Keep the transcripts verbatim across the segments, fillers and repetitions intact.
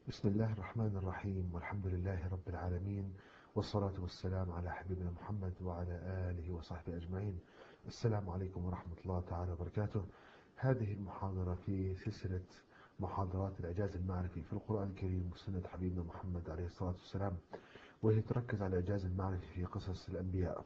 بسم الله الرحمن الرحيم والحمد لله رب العالمين، والصلاة والسلام على حبيبنا محمد وعلى آله وصحبه أجمعين. السلام عليكم ورحمة الله تعالى وبركاته. هذه المحاضرة في سلسلة محاضرات الإعجاز المعرفي في القرآن الكريم وسنة حبيبنا محمد عليه الصلاة والسلام، وهي تركز على الإعجاز المعرفي في قصص الأنبياء،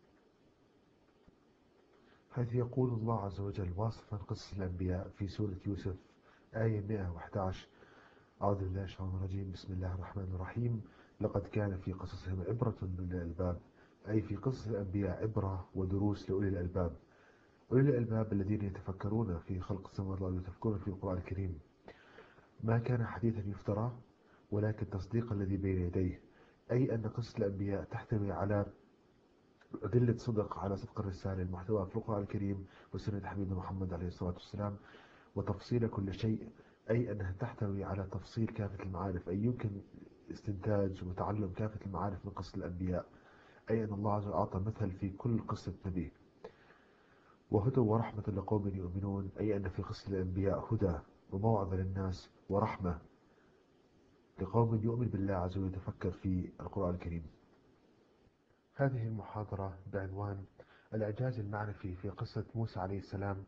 حيث يقول الله عز وجل واصفا قصص الأنبياء في سورة يوسف آية مئة وأحد عشر: أعوذ بالله من الشيطان الرجيم، بسم الله الرحمن الرحيم. لقد كان في قصصهم عبرة لأولي الألباب، أي في قصص الأنبياء عبرة ودروس لأولي الألباب. أولي الألباب الذين يتفكرون في خلق السماوات والأرض ويتفكرون في القرآن الكريم، ما كان حديثا يفترى ولكن تصديق الذي بين يديه، أي أن قصص الأنبياء تحتوي على أدلة صدق على صدق الرسالة المحتوى في القرآن الكريم وسنة حبيبنا محمد عليه الصلاة والسلام، وتفصيل كل شيء، أي أنها تحتوي على تفصيل كافة المعارف، أي يمكن استنتاج وتعلم كافة المعارف من قصة الأنبياء، أي أن الله عز وجل أعطى مثل في كل قصة نبي. وهدى ورحمة لقوم يؤمنون، أي أن في قصة الأنبياء هدى وموعظة للناس ورحمة لقوم يؤمن بالله عز وجل ويتفكر في القرآن الكريم. هذه المحاضرة بعنوان الإعجاز المعرفي في قصة موسى عليه السلام،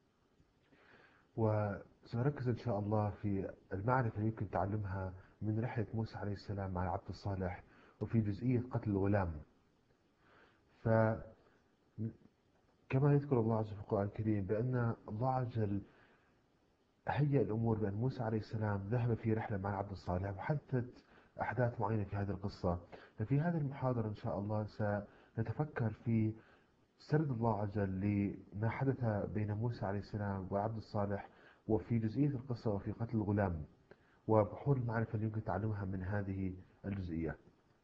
وسنركز إن شاء الله في المعرفة اللي يمكن تعلمها من رحلة موسى عليه السلام مع العبد الصالح، وفي جزئية قتل الغلام. فكما يذكر الله عز وجل في القرآن الكريم بأن الله عز وجل هيأ الأمور بأن موسى عليه السلام ذهب في رحلة مع العبد الصالح وحدثت أحداث معينة في هذه القصة. ففي هذه المحاضرة إن شاء الله سنتفكر في سرد الله عز وجل لما حدث بين موسى عليه السلام وعبد الصالح، وفي جزئية القصة وفي قتل الغلام، وبحور المعرفة اللي يمكن تعلمها من هذه الجزئية.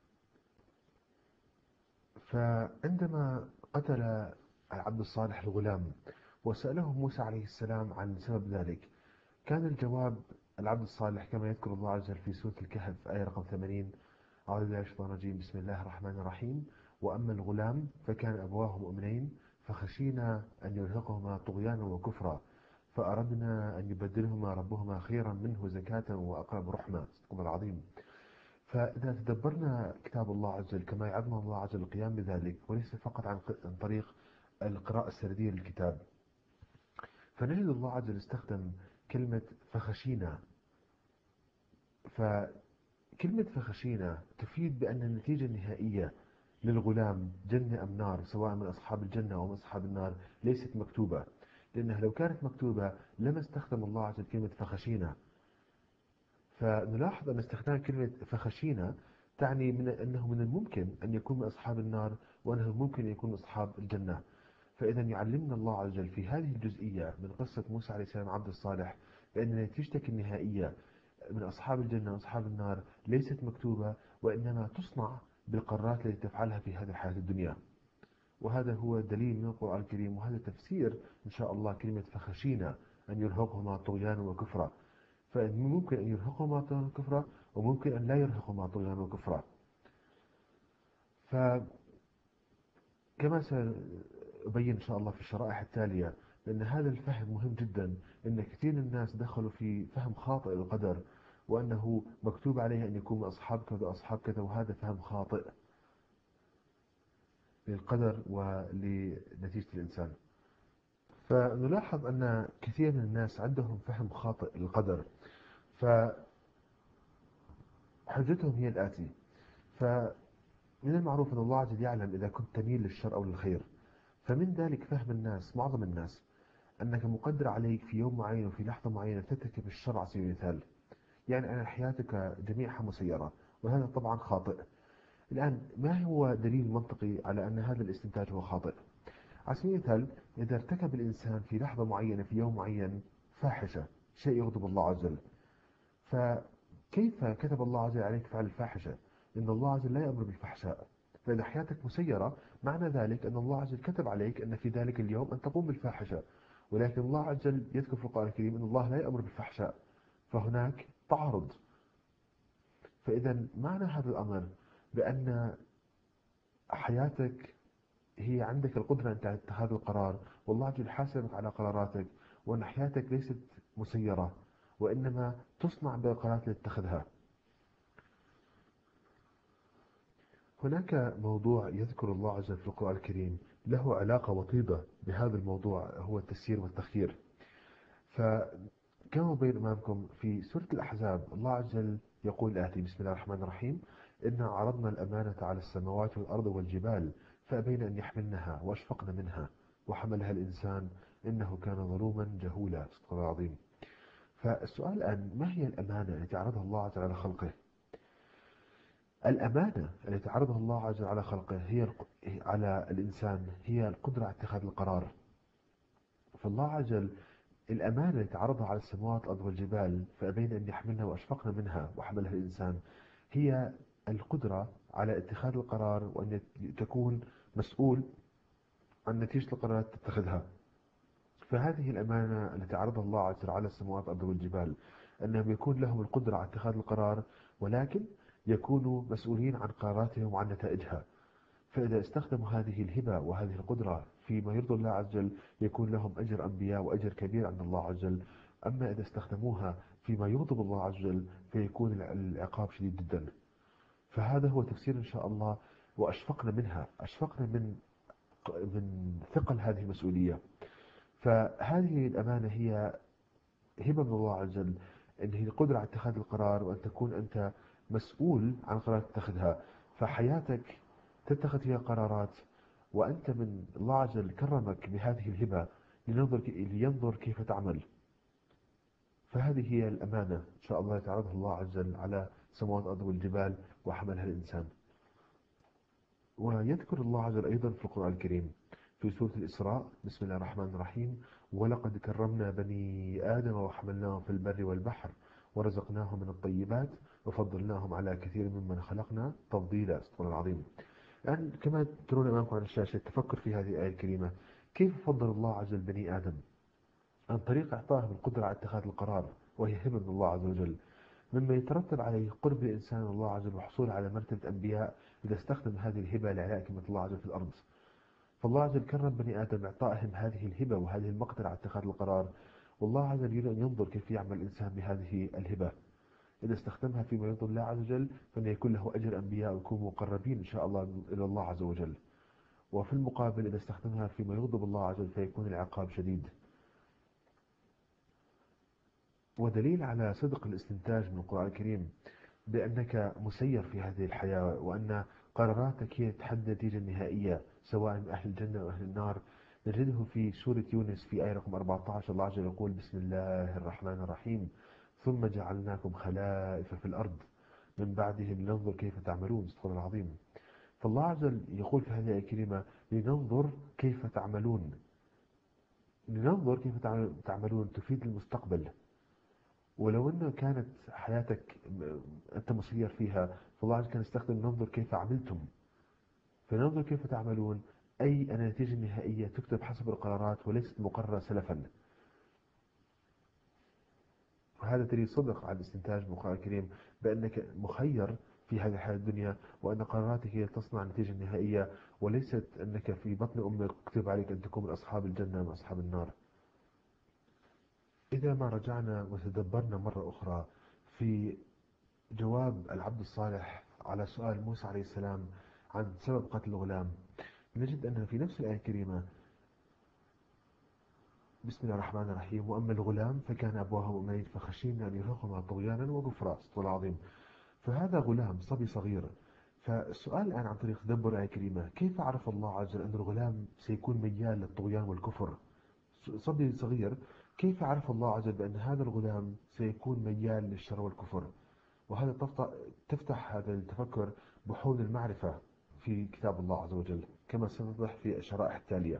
فعندما قتل عبد الصالح الغلام وسأله موسى عليه السلام عن سبب ذلك، كان الجواب العبد الصالح كما يذكر الله عز وجل في سورة الكهف آية رقم ثمانين: أعوذ بالله من الشيطان الرجيم، بسم الله الرحمن الرحيم. وأما الغلام فكان أبواه مؤمنين فخشينا أن يرهقهما طغيانا وكفرا فأردنا أن يبدلهما ربهما خيرا منه زكاة وأقرب رحمة. صدق الله العظيم. فإذا تدبرنا كتاب الله عز وجل كما يعظنا الله عز وجل القيام بذلك، وليس فقط عن عن طريق القراءة السردية للكتاب، فنجد الله عز وجل استخدم كلمة فخشينا. فكلمة فخشينا تفيد بأن النتيجة النهائية للغلام جنة أم نار، سواء من أصحاب الجنة أو من أصحاب النار، ليست مكتوبة، لأنها لو كانت مكتوبة لما استخدم الله عز وجل كلمة فخشينا. فنلاحظ أن استخدام كلمة فخشينا تعني من أنه من الممكن أن يكون من أصحاب النار، وأنه ممكن أن يكون من أصحاب الجنة. فإذا يعلمنا الله عز وجل في هذه الجزئية من قصة موسى عليه السلام عبد الصالح بأن نتيجتك النهائية من أصحاب الجنة وأصحاب النار ليست مكتوبة، وإنما تصنع بالقرارات التي تفعلها في هذه الحياة الدنيا. وهذا هو دليل من القرآن الكريم، وهذا تفسير إن شاء الله كلمة فخشينا أن يرهقهما طغيانا وكفرا. فممكن أن يرهقهما طغيانا وكفرا، وممكن أن لا يرهقهما طغيانا وكفرا. فكما سأبين إن شاء الله في الشرائح التالية لأن هذا الفهم مهم جدا، أن كثير من الناس دخلوا في فهم خاطئ للقدر، وأنه مكتوب عليه أن يكون من أصحاب كذا أصحاب كذا، وهذا فهم خاطئ للقدر ولنتيجة الإنسان. فنلاحظ أن كثير من الناس عندهم فهم خاطئ للقدر، فحجتهم هي الآتي: فمن المعروف أن الله عز وجل يعلم إذا كنت تميل للشر أو للخير، فمن ذلك فهم الناس، معظم الناس، أنك مقدر عليك في يوم معين وفي لحظة معينة ترتكب الشر على سبيل المثال، يعني أن حياتك جميعها مسيرة، وهذا طبعا خاطئ. الآن ما هو دليل منطقي على أن هذا الاستنتاج هو خاطئ؟ على سبيل المثال، إذا ارتكب الإنسان في لحظة معينة في يوم معين فاحشة، شيء يغضب الله عز وجل، فكيف كتب الله عز وجل عليك فعل الفاحشة؟ إن الله عز وجل لا يأمر بالفحشاء. فإذا حياتك مسيرة معنى ذلك أن الله عز وجل كتب عليك أن في ذلك اليوم أن تقوم بالفاحشة، ولكن الله عز وجل يذكر في القرآن الكريم أن الله لا يأمر بالفحشاء، فهناك تعارض. فإذا معنى هذا الأمر بأن حياتك هي عندك القدرة أن تتخذ القرار، والله عز وجل حاسبك على قراراتك، وأن حياتك ليست مسيرة وإنما تصنع بالقرارات التي تتخذها. هناك موضوع يذكر الله عز وجل في القرآن الكريم له علاقة وطيدة بهذا الموضوع، هو التسيير والتخيير. فكما بين أمامكم في سورة الأحزاب الله عز وجل يقول الآتي: بسم الله الرحمن الرحيم: إنا عرضنا الأمانة على السماوات والأرض والجبال فأبين أن يحملنها وأشفقن منها وحملها الإنسان إنه كان ظلوما جهولا. صدق الله العظيم. فالسؤال الآن: ما هي الأمانة التي عرضها الله عز وجل على خلقه؟ الأمانة التي عرضها الله عز وجل على خلقه هي الق- على الإنسان هي القدرة على اتخاذ القرار. فالله عز وجل الأمانة التي عرضها على السماوات والأرض والجبال فأبين أن يحملنها وأشفقن منها وحملها الإنسان هي القدرة على اتخاذ القرار وأن يت- تكون مسؤول عن نتيجة القرارات تتخذها. فهذه الأمانة التي عرضها الله عز وجل على السماوات والأرض والجبال أنهم يكون لهم القدرة على اتخاذ القرار، ولكن يكونوا مسؤولين عن قراراتهم وعن نتائجها. فإذا استخدموا هذه الهبة وهذه القدرة فيما يرضي الله عز وجل يكون لهم أجر أنبياء وأجر كبير عند الله عز وجل. أما إذا استخدموها فيما يغضب الله عز وجل فيكون الع- العقاب شديد جدا. فهذا هو تفسير إن شاء الله. وأشفقنا منها، أشفقنا من من ثقل هذه المسؤولية. فهذه الأمانة هي هبة من الله عز وجل، أن هي القدرة على اتخاذ القرار وأن تكون أنت مسؤول عن قرارات تتخذها. فحياتك تتخذ فيها قرارات وأنت من الله عز وجل كرمك بهذه الهبة لننظر لينظر كيف تعمل. فهذه هي الأمانة إن شاء الله يتعرضها الله عز وجل على سماوات الأرض والجبال وحملها الإنسان. ويذكر الله عز وجل أيضا في القرآن الكريم في سورة الإسراء: بسم الله الرحمن الرحيم: ولقد كرمنا بني آدم وحملناهم في البر والبحر ورزقناهم من الطيبات وفضلناهم على كثير ممن خلقنا تفضيلا. استغفر الله العظيم. الآن كما ترون أمامكم على الشاشة التفكر في هذه الآية الكريمة، كيف فضل الله عز وجل بني آدم عن طريق إعطائهم القدرة على اتخاذ القرار، وهي هبة من الله عز وجل، مما يترتب عليه قرب الإنسان من الله عز وجل والحصول على مرتبة أنبياء إذا استخدم هذه الهبة لإعلاء كلمة الله عز وجل في الأرض. فالله عز وجل كرم بني آدم بإعطائهم هذه الهبة وهذه المقدرة على اتخاذ القرار. والله عز وجل يريد أن ينظر كيف يعمل الإنسان بهذه الهبة. إذا استخدمها فيما يرضي الله عز وجل فإن يكون له أجر أنبياء ويكونوا مقربين إن شاء الله إلى الله عز وجل. وفي المقابل إذا استخدمها فيما يغضب الله عز وجل فيكون العقاب شديد. ودليل على صدق الاستنتاج من القرآن الكريم بأنك مسير في هذه الحياة وأن قراراتك هي تحدد النتيجة النهائية سواء من أهل الجنة أو أهل النار، نجده في سورة يونس في آية رقم أربعة عشر الله عز وجل يقول: بسم الله الرحمن الرحيم: ثم جعلناكم خلائف في الأرض من بعدهم لننظر كيف تعملون. استغفر الله العظيم. فالله عز وجل يقول في هذه الآية الكريمة: لننظر كيف تعملون. لننظر كيف تعملون تفيد المستقبل. ولو أنه كانت حياتك أنت مسير فيها فالله عز وجل كان يستخدم ننظر كيف عملتم. فننظر كيف تعملون أي أن النتيجة النهائية تكتب حسب القرارات وليست مقررة سلفا. وهذا دليل صدق على الاستنتاج من القرآن الكريم بأنك مخير في هذه الحياة الدنيا وأن قراراتك هي تصنع النتيجة النهائية، وليست أنك في بطن أمك كتب عليك أن تكون من أصحاب الجنة من أصحاب النار. إذا ما رجعنا وتدبرنا مرة أخرى في جواب العبد الصالح على سؤال موسى عليه السلام عن سبب قتل الغلام، نجد أن في نفس الآية الكريمة: بسم الله الرحمن الرحيم: وأما الغلام فكان أبواه مؤمنين فخشينا أن يرهقهما طغيانا وكفرا. استغفر الله العظيم. فهذا غلام صبي صغير. فالسؤال الآن عن طريق تدبر الآية الكريمة: كيف عرف الله عز وجل أن الغلام سيكون ميال للطغيان والكفر؟ صبي صغير، كيف عرف الله عز وجل بأن هذا الغلام سيكون ميال للشر والكفر؟ وهذا تفتح, تفتح هذا التفكر بحول المعرفة في كتاب الله عز وجل كما سنوضح في الشرائح التالية.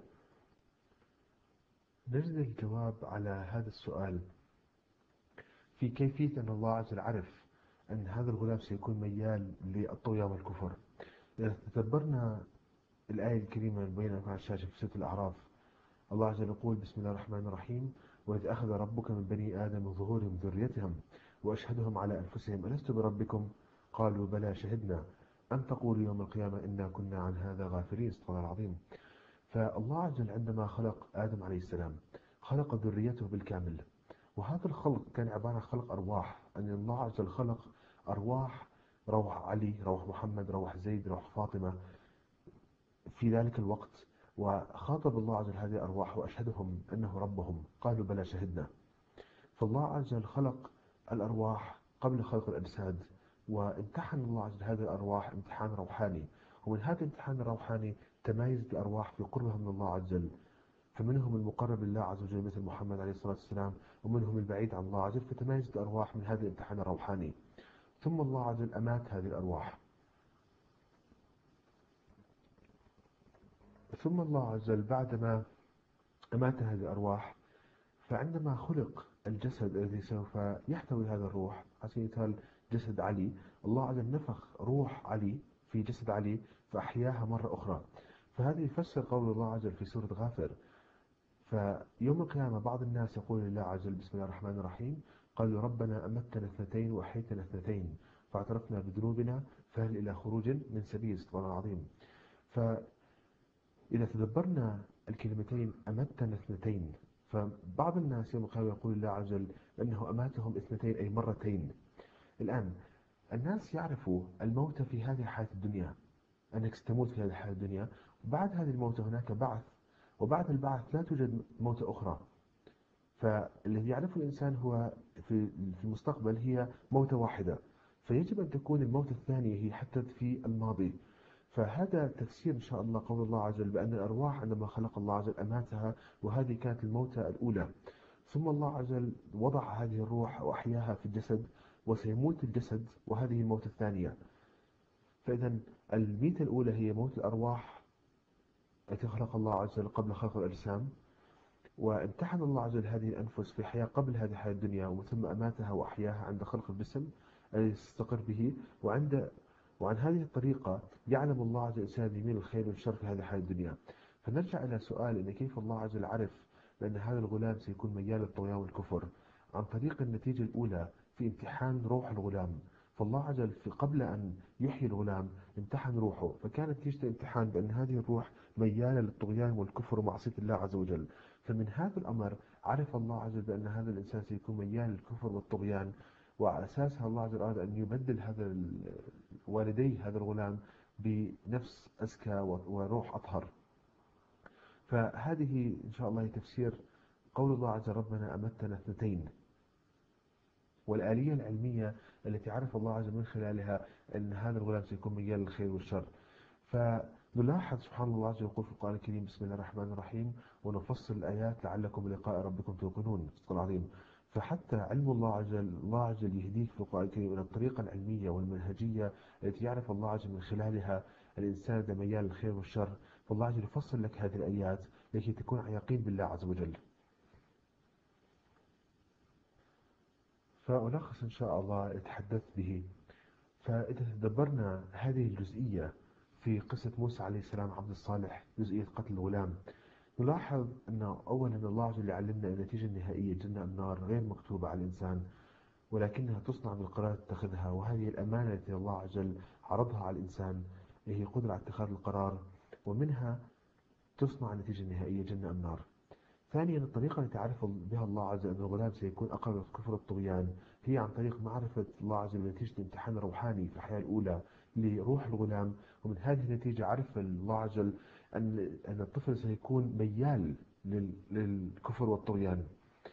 نجد الجواب على هذا السؤال في كيفية أن الله عز وجل عرف أن هذا الغلام سيكون ميال للطغيان والكفر. إذا تدبرنا الآية الكريمة المبينة على الشاشة في سورة الأعراف، الله عز وجل يقول: بسم الله الرحمن الرحيم: وإذ أخذ ربك من بني آدم من ظهورهم ذريتهم وأشهدهم على أنفسهم ألست بربكم قالوا بلى شهدنا أن تقولوا يوم القيامة إنا كنا عن هذا غافلين. استغفر الله العظيم. فالله عز وجل عندما خلق آدم عليه السلام خلق ذريته بالكامل، وهذا الخلق كان عبارة عن خلق أرواح، أن الله عز وجل خلق أرواح روح علي، روح محمد، روح زيد، روح فاطمة في ذلك الوقت. وخاطب الله عز وجل هذه الأرواح وأشهدهم أنه ربهم، قالوا بلى شهدنا. فالله عز وجل خلق الأرواح قبل خلق الأجساد، وامتحن الله عز وجل هذه الأرواح امتحان روحاني. ومن هذا الامتحان الروحاني تمايزت الأرواح في قربها من الله عز وجل، فمنهم المقرب لله عز وجل مثل محمد عليه الصلاة والسلام، ومنهم البعيد عن الله عز وجل، فتمايزت الأرواح من هذا الامتحان الروحاني. ثم الله عز وجل أمات هذه الأرواح. ثم الله عز وجل بعدما أمات هذه الأرواح، فعندما خلق الجسد الذي سوف يحتوي هذا الروح، على سبيل المثال جسد علي، الله عز وجل نفخ روح علي في جسد علي فأحياها مرة أخرى. فهذا يفسر قول الله عز وجل في سورة غافر: فيوم القيامة بعض الناس يقول لله عز وجل: بسم الله الرحمن الرحيم، قالوا ربنا أمتنا اثنتين وأحيتنا اثنتين فاعترفنا بذنوبنا فهل إلى خروج من سبيل. سبحان الله العظيم. فإذا تدبرنا الكلمتين أمتنا اثنتين، فبعض الناس يوم القيامة يقول الله عز وجل أنه أماتهم اثنتين أي مرتين. الآن الناس يعرفوا الموت في هذه الحياة الدنيا، أنك ستموت في هذه الحياة الدنيا، وبعد هذه الموت هناك بعث، وبعد البعث لا توجد موتة أخرى. فالذي يعرفه الإنسان هو في في المستقبل هي موتة واحدة، فيجب أن تكون الموتة الثانية هي حتى في الماضي. فهذا تفسير إن شاء الله قول الله عز وجل بأن الأرواح عندما خلق الله عز وجل أماتها، وهذه كانت الموتة الأولى. ثم الله عز وجل وضع هذه الروح وأحياها في الجسد، وسيموت الجسد، وهذه الموتة الثانية. فإذا الميتة الأولى هي موت الأرواح التي خلق الله عز وجل قبل خلق الأجسام، وامتحن الله عز وجل هذه الأنفس في حياة قبل هذه الحياة الدنيا، وثم أماتها وأحياها عند خلق الجسم الذي تستقر به. وعند وعن هذه الطريقة يعلم الله عز وجل الإنسان يمين الخير والشر في هذه الحياة الدنيا. فنرجع إلى سؤال: إن كيف الله عز وجل عرف بأن هذا الغلام سيكون ميال للطغيان والكفر؟ عن طريق النتيجة الأولى في امتحان روح الغلام. فالله عز وجل في قبل أن يحيي الغلام امتحن روحه، فكانت نتيجة الامتحان بأن هذه الروح ميالة للطغيان والكفر ومعصية الله عز وجل. فمن هذا الأمر عرف الله عز وجل بأن هذا الإنسان سيكون ميال للكفر والطغيان، وعلى أساسها الله عز وجل أراد أن يبدل هذا والدي هذا الغلام بنفس أزكى وروح أطهر. فهذه إن شاء الله تفسير قول الله عز وجل ربنا أمتنا اثنتين، والآلية العلمية التي عرف الله عز وجل من خلالها أن هذا الغلام سيكون ميال للخير والشر. فنلاحظ سبحان الله عز وجل يقول في القرآن الكريم: بسم الله الرحمن الرحيم، ونفصل الآيات لعلكم بلقاء ربكم توقنون. صدق العظيم. فحتى علم الله عز وجل، الله عز وجل يهديك في القرآن الكريم إلى الطريقة العلمية والمنهجية التي يعرف الله عز وجل من خلالها الإنسان إذا ميال للخير والشر. فالله عز وجل يفصل لك هذه الآيات لكي تكون على يقين بالله عز وجل. فألخص إن شاء الله تحدثت به. فإذا تدبرنا هذه الجزئية في قصة موسى عليه السلام عبد الصالح، جزئية قتل الغلام، نلاحظ أن أولا الله عز وجل يعلمنا أن النتيجة النهائية جنة النار غير مكتوبة على الإنسان، ولكنها تصنع بالقرار تتخذها. وهذه الأمانة التي الله عز وجل عرضها على الإنسان هي قدرة على اتخاذ القرار، ومنها تصنع النتيجة النهائية جنة النار. ثانيا الطريقة التي يعرف بها الله عز وجل أن الغلام سيكون أقرب الكفر والطغيان هي عن طريق معرفة الله عز وجل نتيجة الامتحان الروحاني في الحياة الأولى لروح الغلام. ومن هذه النتيجة عرف الله عز وجل أن أن الطفل سيكون ميال للكفر والطغيان.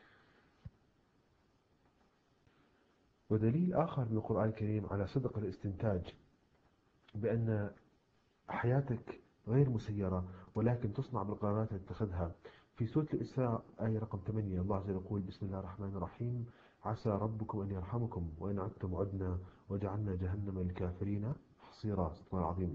ودليل آخر من القرآن الكريم على صدق الاستنتاج بأن حياتك غير مسيرة ولكن تصنع بالقرارات التي تتخذها، في سورة الإسراء آية رقم ثمانية الله عز وجل يقول: بسم الله الرحمن الرحيم، عسى ربكم أن يرحمكم وإن عدتم عدنا وجعلنا جهنم للكافرين حصيرا. صدق الله العظيم.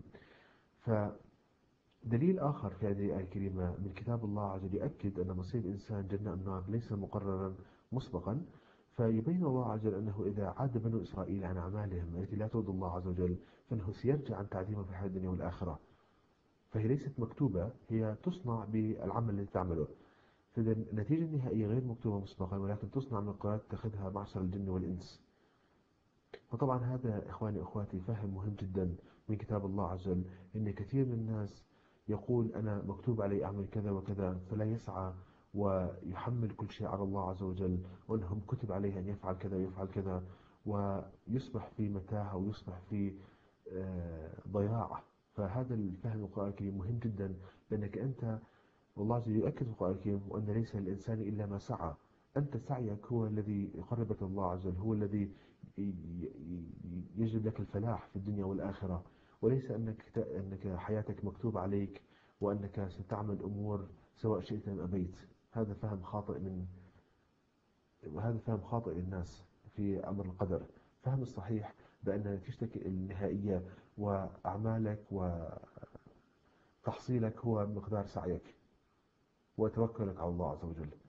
فدليل آخر في هذه الآية الكريمة من كتاب الله عز وجل يؤكد أن مصير الإنسان جنة النار ليس مقررا مسبقا. فيبين الله عز وجل أنه إذا عاد بنو إسرائيل عن أعمالهم التي لا ترضي الله عز وجل فإنه سيرجع عن تعذيبهم في الحياة الدنيا والآخرة. فهي ليست مكتوبة، هي تصنع بالعمل الذي تعمله. فإذا النتيجة النهائية غير مكتوبة مسبقا ولكن تصنع من قرارات تتخذها معشر الجن والإنس. وطبعا هذا إخواني وأخواتي فهم مهم جدا من كتاب الله عز وجل. إن كثير من الناس يقول أنا مكتوب علي أعمل كذا وكذا، فلا يسعى ويحمل كل شيء على الله عز وجل، وأنهم كتب عليه أن يفعل كذا ويفعل كذا، ويصبح في متاهة ويصبح في آه، ضياع. فهذا الفهم القرآن الكريم مهم جدا، لأنك أنت، والله عز وجل يؤكد في القرآن الكريم: وأن ليس للإنسان إلا ما سعى. أنت سعيك هو الذي يقربك إلى الله عز وجل، هو الذي ي- ي- يجلب لك الفلاح في الدنيا والآخرة، وليس أنك ت- أنك حياتك مكتوب عليك وأنك ستعمل أمور سواء شئت أم أبيت. هذا فهم خاطئ من وهذا فهم خاطئ للناس في أمر القدر. فهم الصحيح بأن نتيجتك النهائية وأعمالك وتحصيلك هو مقدار سعيك وتوكلك على الله عز وجل.